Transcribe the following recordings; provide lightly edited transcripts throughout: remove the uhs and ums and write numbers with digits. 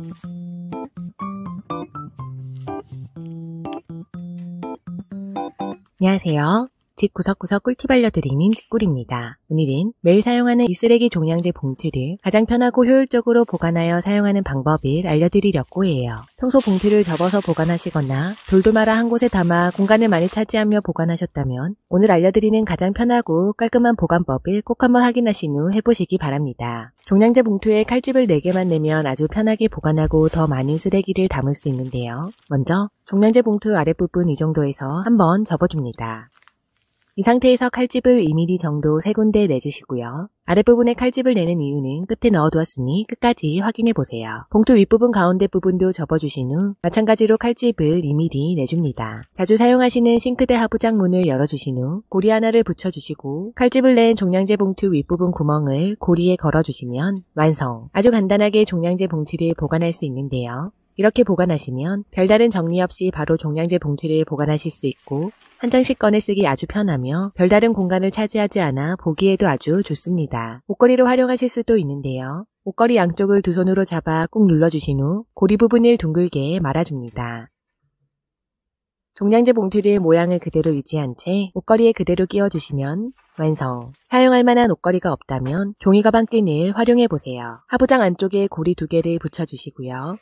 안녕하세요. 집 구석구석 꿀팁 알려드리는 집꿀입니다. 오늘은 매일 사용하는 이 쓰레기 종량제 봉투를 가장 편하고 효율적으로 보관하여 사용하는 방법을 알려드리려고 해요. 평소 봉투를 접어서 보관하시거나 돌돌 말아 한 곳에 담아 공간을 많이 차지하며 보관하셨다면 오늘 알려드리는 가장 편하고 깔끔한 보관법을 꼭 한번 확인하신 후 해보시기 바랍니다. 종량제 봉투에 칼집을 4개만 내면 아주 편하게 보관하고 더 많은 쓰레기를 담을 수 있는데요. 먼저 종량제 봉투 아랫부분 이 정도에서 한번 접어줍니다. 이 상태에서 칼집을 2mm 정도 3군데 내주시고요. 아랫부분에 칼집을 내는 이유는 끝에 넣어두었으니 끝까지 확인해보세요. 봉투 윗부분 가운데 부분도 접어주신 후 마찬가지로 칼집을 2mm 내줍니다. 자주 사용하시는 싱크대 하부장 문을 열어주신 후 고리 하나를 붙여주시고 칼집을 낸 종량제 봉투 윗부분 구멍을 고리에 걸어주시면 완성! 아주 간단하게 종량제 봉투를 보관할 수 있는데요. 이렇게 보관하시면 별다른 정리 없이 바로 종량제 봉투를 보관하실 수 있고 한 장씩 꺼내 쓰기 아주 편하며 별다른 공간을 차지하지 않아 보기에도 아주 좋습니다. 옷걸이로 활용하실 수도 있는데요. 옷걸이 양쪽을 두 손으로 잡아 꾹 눌러주신 후 고리 부분을 둥글게 말아줍니다. 종량제 봉투를 모양을 그대로 유지한 채 옷걸이에 그대로 끼워주시면 완성! 사용할 만한 옷걸이가 없다면 종이 가방 끈을 활용해보세요. 하부장 안쪽에 고리 2개를 붙여주시고요.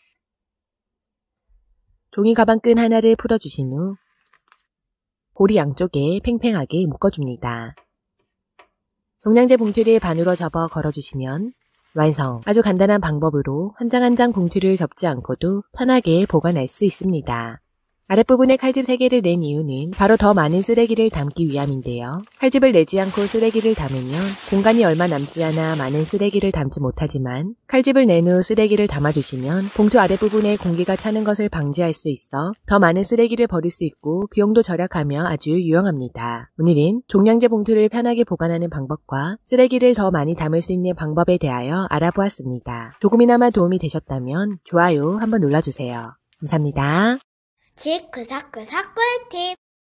종이 가방 끈 하나를 풀어주신 후 고리 양쪽에 팽팽하게 묶어줍니다. 종량제 봉투를 반으로 접어 걸어주시면 완성! 아주 간단한 방법으로 한 장 한 장 봉투를 접지 않고도 편하게 보관할 수 있습니다. 아랫부분에 칼집 3개를 낸 이유는 바로 더 많은 쓰레기를 담기 위함인데요. 칼집을 내지 않고 쓰레기를 담으면 공간이 얼마 남지 않아 많은 쓰레기를 담지 못하지만 칼집을 낸 후 쓰레기를 담아주시면 봉투 아랫부분에 공기가 차는 것을 방지할 수 있어 더 많은 쓰레기를 버릴 수 있고 비용도 절약하며 아주 유용합니다. 오늘은 종량제 봉투를 편하게 보관하는 방법과 쓰레기를 더 많이 담을 수 있는 방법에 대하여 알아보았습니다. 조금이나마 도움이 되셨다면 좋아요 한번 눌러주세요. 감사합니다. 집 구석구석 꿀팁.